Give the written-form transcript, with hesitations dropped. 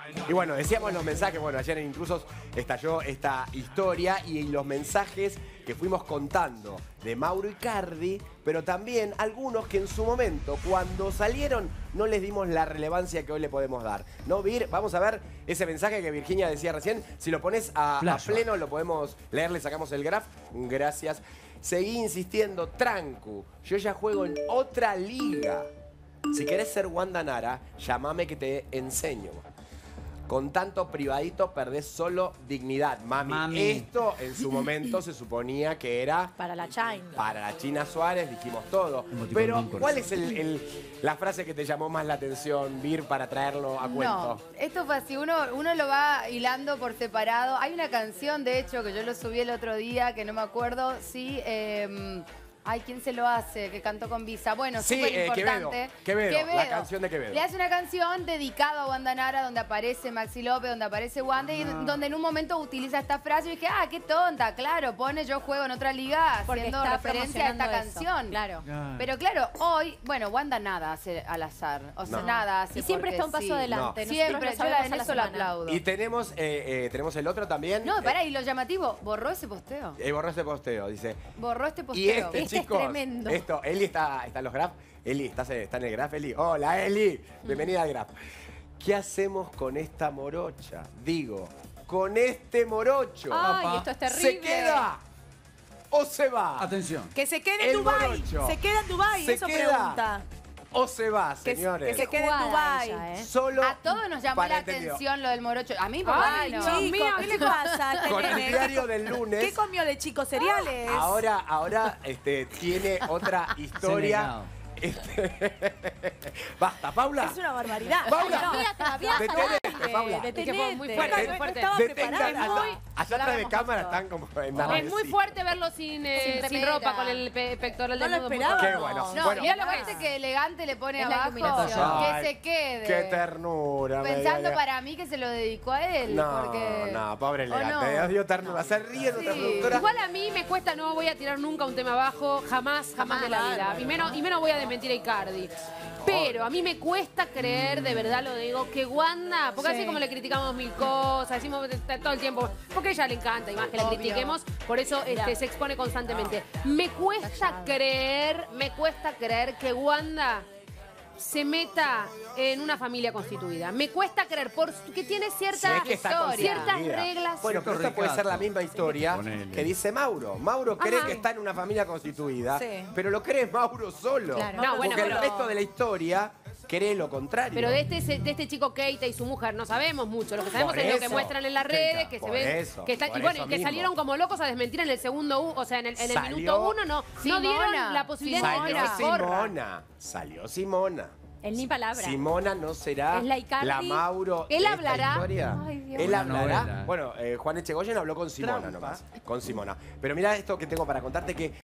Y bueno, decíamos los mensajes, bueno, ayer en Intrusos estalló esta historia y los mensajes que fuimos contando de Mauro Icardi, pero también algunos que en su momento, cuando salieron, no les dimos la relevancia que hoy le podemos dar. ¿No, Vir? Vamos a ver ese mensaje que Virginia decía recién. Si lo pones a pleno, lo podemos leer, le sacamos el graph. Gracias. Seguí insistiendo, trancu. Yo ya juego en otra liga. Si querés ser Wanda Nara, llamame que te enseño. Con tanto privadito perdés solo dignidad, mami. Esto en su momento se suponía que era... Para la China. Para la China Suárez, dijimos todo. Pero, ¿cuál es la frase que te llamó más la atención, Vir, para traerlo a cuento? No, esto fue así, uno lo va hilando por separado. Hay una canción, de hecho, que yo lo subí el otro día, que no me acuerdo, sí... Ay, ¿quién se lo hace? Que cantó con Visa. Bueno, sí, súper importante. Quevedo, la canción de Quevedo. Le hace una canción dedicada a Wanda Nara, donde aparece Maxi López, donde aparece Wanda, y donde en un momento utiliza esta frase. Y dije, ah, qué tonta, claro, pone yo juego en otra liga, haciendo referencia a esta canción. Claro. Pero claro, hoy, bueno, Wanda nada hace al azar. O sea, nada hace. Y siempre está un paso adelante. No. Siempre, yo en eso lo aplaudo. Y tenemos el otro también. No, pará, y lo llamativo, borró ese posteo. Borró ese posteo, dice. Borró este posteo. Y este, chicos, es tremendo. Eli está en los graph. Eli, ¿está en el graph, Eli? Hola, Eli. Bienvenida al graph. ¿Qué hacemos con esta morocha? Digo, con este morocho. Ay, esto es terrible. ¿Se queda o se va? Atención. Que se quede en Dubái. Se queda en Dubái, eso pregunta. ¿O se va, señores? Que se quede en Dubái. Solo a todos nos llamó la atención lo del morocho. A mí, por Ay, Dios mío, ¿qué le pasa? Con el diario del lunes. ¿Qué comió de chico? ¿Cereales? Ahora tiene otra historia. Basta, Paula. Es una barbaridad. Paula, detenete, Paula. Detenete. Muy fuerte, muy fuerte. Estaba preparada. Allá atrás de cámara están como en la Es muy fuerte verlo sin ropa, con el pectoral No de lo esperaba. Qué bueno. No, bueno, mira lo que elegante le pone Es la abajo. iluminación. Que se quede. Qué ternura. Pensando para mí que se lo dedicó a él. No, pobre elegante. no? Dio ternura. Se ríe nuestra productora. Igual a mí me cuesta, no voy a tirar nunca un tema abajo, jamás de la vida. Y menos voy a desmentir a Icardi. Pero a mí me cuesta creer, de verdad lo digo, que Wanda, porque así como le criticamos mil cosas, decimos todo el tiempo, porque a ella le encanta, y más que la critiquemos, por eso se expone constantemente. Me cuesta creer que Wanda se meta en una familia constituida. Me cuesta creer, porque tiene ciertas reglas. Bueno, pero esta puede ser la misma historia que dice Mauro. Mauro cree que está en una familia constituida, pero lo cree Mauro solo. Claro. No, bueno, porque el resto de la historia cree lo contrario. Pero de este chico Keita y su mujer no sabemos mucho. Lo que sabemos es lo que muestran en las redes, que se ven, que están, y bueno, y que salieron como locos a desmentir en el segundo, o sea, en el minuto 1 no dieron la posibilidad de que se corra. Salió Simona. Él ni palabra. Simona no será la Mauro. Él hablará. Ay, Dios. Él hablará. Bueno, Juan Echegoyen habló con Simona nomás. Con Simona. Pero mira esto que tengo para contarte que